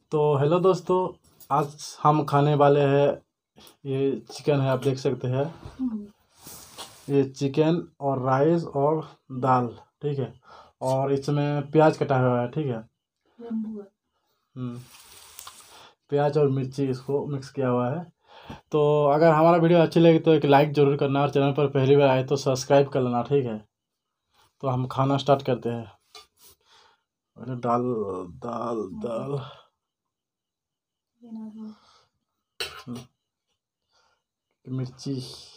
तो हेलो दोस्तों, आज हम खाने वाले हैं। ये चिकन है, आप देख सकते हैं। ये चिकन और राइस और दाल, ठीक है। और इसमें प्याज कटा हुआ है, ठीक है। हम्म, प्याज और मिर्ची इसको मिक्स किया हुआ है। तो अगर हमारा वीडियो अच्छी लगी तो एक लाइक ज़रूर करना, और चैनल पर पहली बार आए तो सब्सक्राइब कर लेना, ठीक है। तो हम खाना स्टार्ट करते हैं। अरे दाल दाल दाल मिर्ची।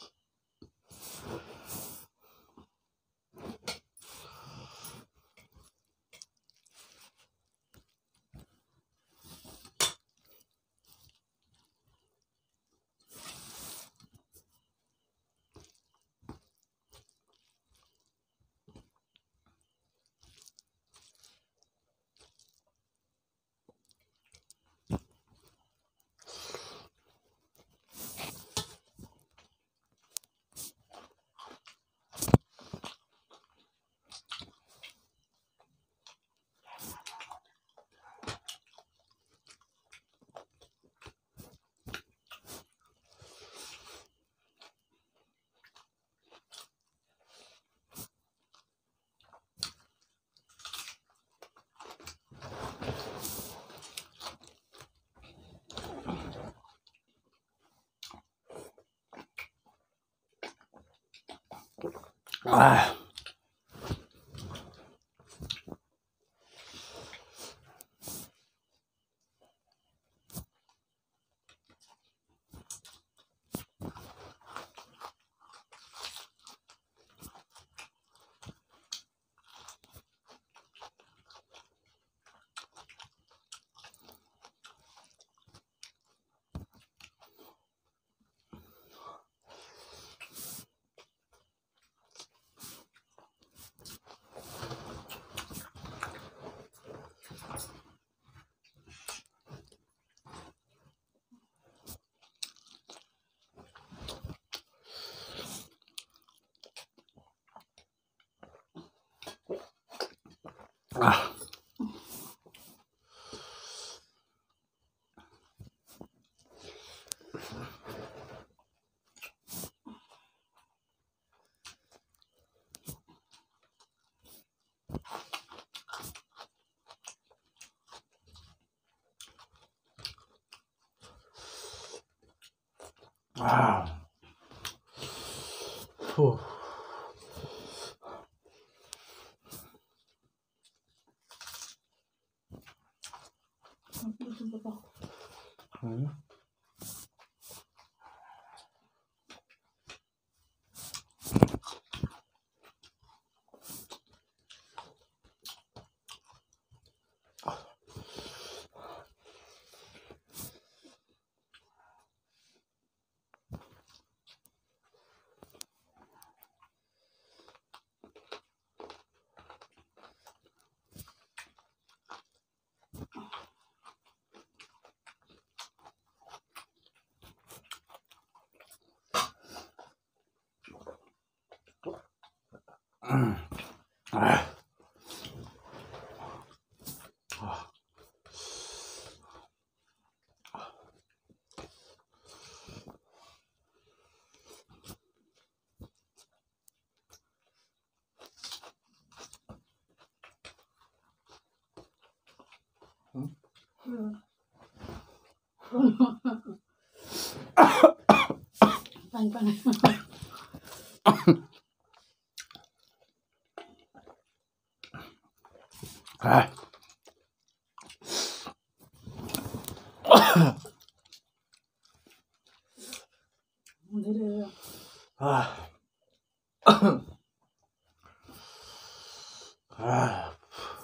आह, आह, आह, फू, हम्म, आह, आह, आह, आह,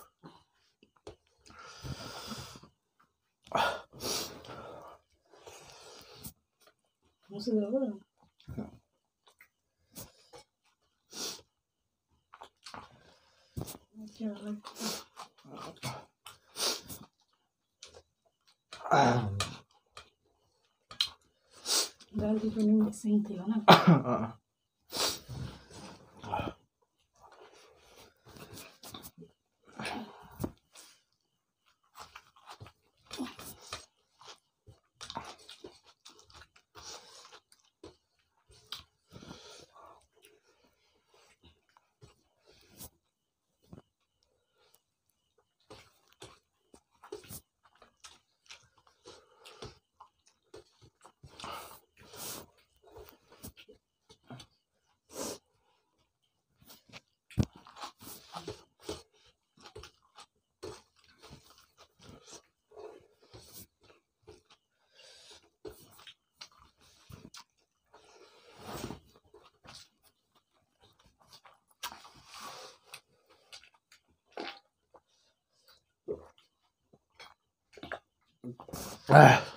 आह, दाल की चूनी मिक्सिंग थी ना। आह, आह।